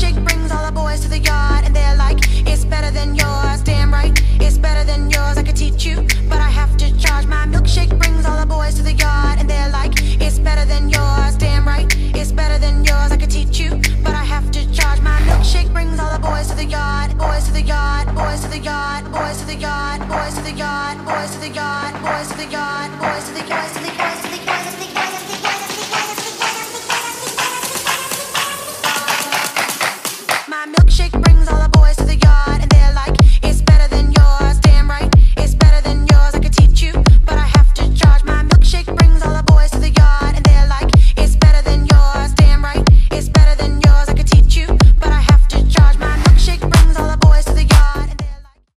milkshake brings all the boys to the yard, and they're like, it's better than yours. Damn right, it's better than yours. I could teach you, but I have to charge. My milkshake brings all the boys to the yard, and they're like, it's better than yours. Damn right, it's better than yours. I could teach you, but I have to charge. My milkshake brings all the boys to the yard, boys to the yard, boys to the yard, boys to the yard, boys to the yard, boys to the yard, boys to the yard.